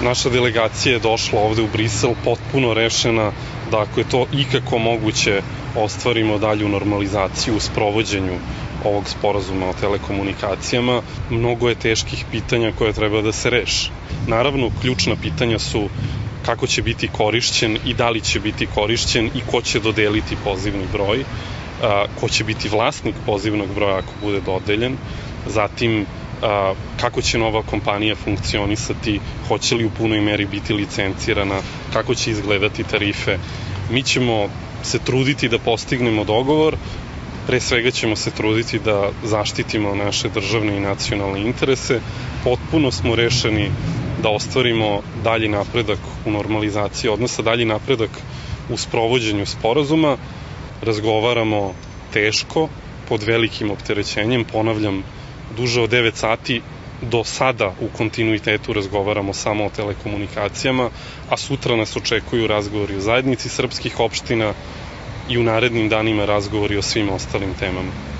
Naša delegacija je došla ovde u Brisel potpuno rešena da ako je to ikako moguće ostvarimo dalju normalizaciju u sprovođenju ovog sporazuma o telekomunikacijama. Mnogo je teških pitanja koje treba da se reše. Naravno, ključna pitanja su kako će biti korišćen i da li će biti korišćen i ko će dodeliti pozivni broj, ko će biti vlasnik pozivnog broja ako bude dodeljen, zatim kako će nova kompanija funkcionisati, hoće li u punoj meri biti licencirana, kako će izgledati tarife. Mi ćemo se truditi da postignemo dogovor, pre svega ćemo se truditi da zaštitimo naše državne i nacionalne interese. Potpuno smo rešeni da ostvarimo dalji napredak u normalizaciji odnosa, dalji napredak u sprovođenju sporazuma. Razgovaramo teško, pod velikim opterećenjem, ponavljam, duže od 9 sati do sada u kontinuitetu razgovaramo samo o telekomunikacijama, a sutra nas očekuju razgovori o zajednici srpskih opština i u narednim danima razgovori o svim ostalim temama.